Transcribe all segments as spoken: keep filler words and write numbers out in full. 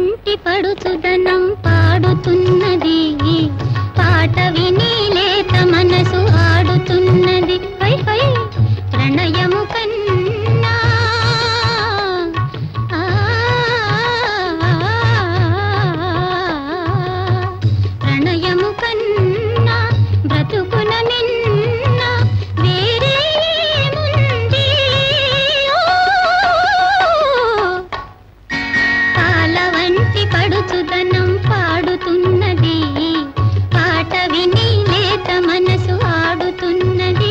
వంటి పడుచుదనం పాడుతున్నది పాట విని లేత మనసు ఆడుతున్నది హై హై ప్రణయము కన్నా ప్రణయము కన్నా బ్రతుకున మిన్న వేరే ముంది పాల వంటి పడుచుదనం పాడుతున్నది పాట విని లేత మనసు ఆడుతున్నది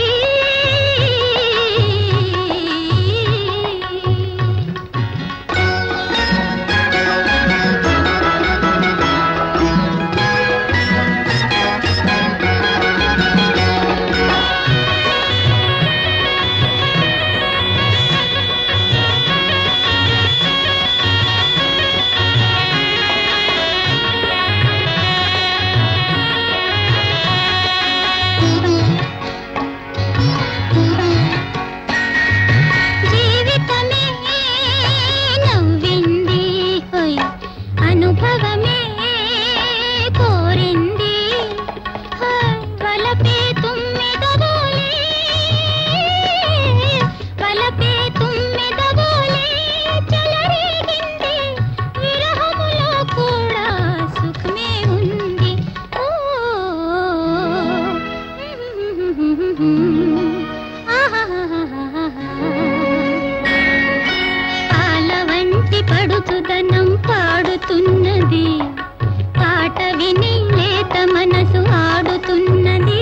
పాల వంటి పడుచుదనం పాడుతున్నది పాట విని లేత మనసు ఆడుతున్నది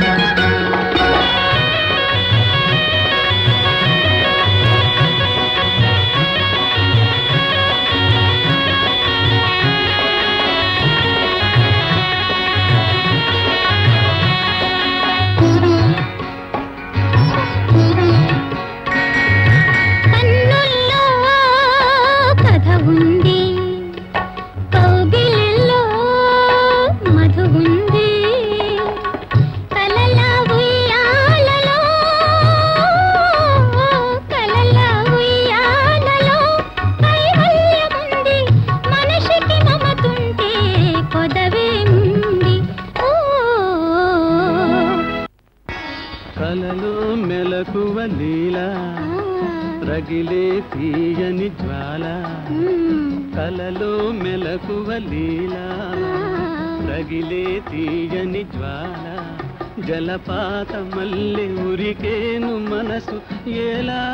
కలలో మెలకువ లీలా రగిలే తీయని జ్వాల కలలో మెలకువ లీలా రగిలే తీయని జ్వాల జలపాత మల్లె ఉరికేను మనసు ఎలా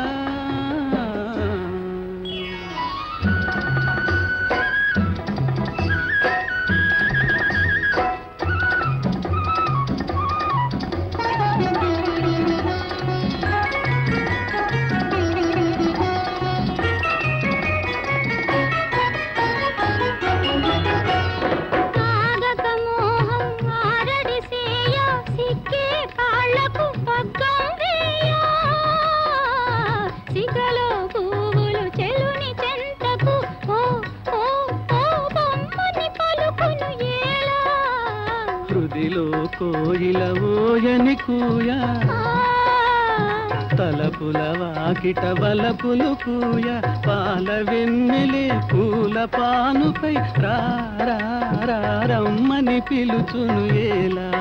హృదిలో కోయిల ఓయని కూయ తలపుల వాకిట వలపులు కూయ పాల వెన్నెలే పూల పానుపై రా రా రా రమ్మని పిలుచును ఏలా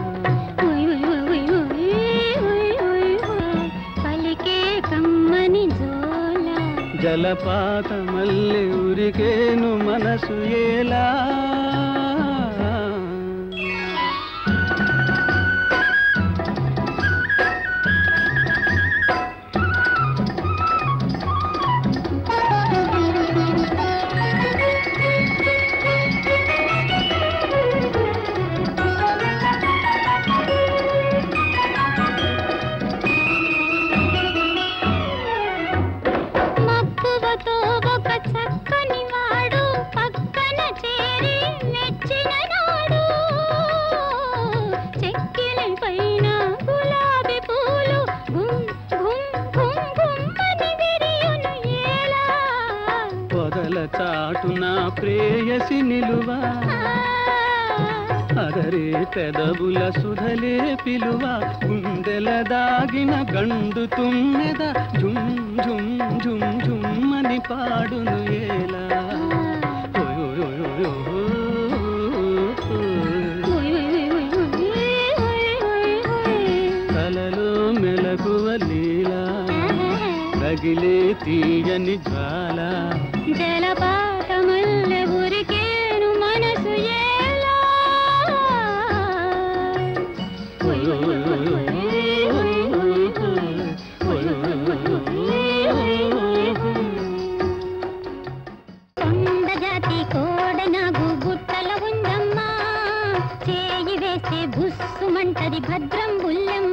పలికే కమ్మని జోల జలపాత మల్లె ఉరికేను మనసు ఎలా చాటున ప్రేయసి నిలువా అదరే పెదవుల సుధలే పిలువ గుండెల దాగిన గండు తుమ్మెద ఝుమ్ ఝుమ్ ఝుమ్ ఝుమ్ అని పాడును ఏలా చల్లని జ్వాల జలపాతమల్లె ఉరికేను మనసు ఎలా కొండ జాతి కోడనాగు గుట్టల ఉందమ్మా చేయి వేస్తే బుస్సుమంటది భద్రం బుల్లెమ్మ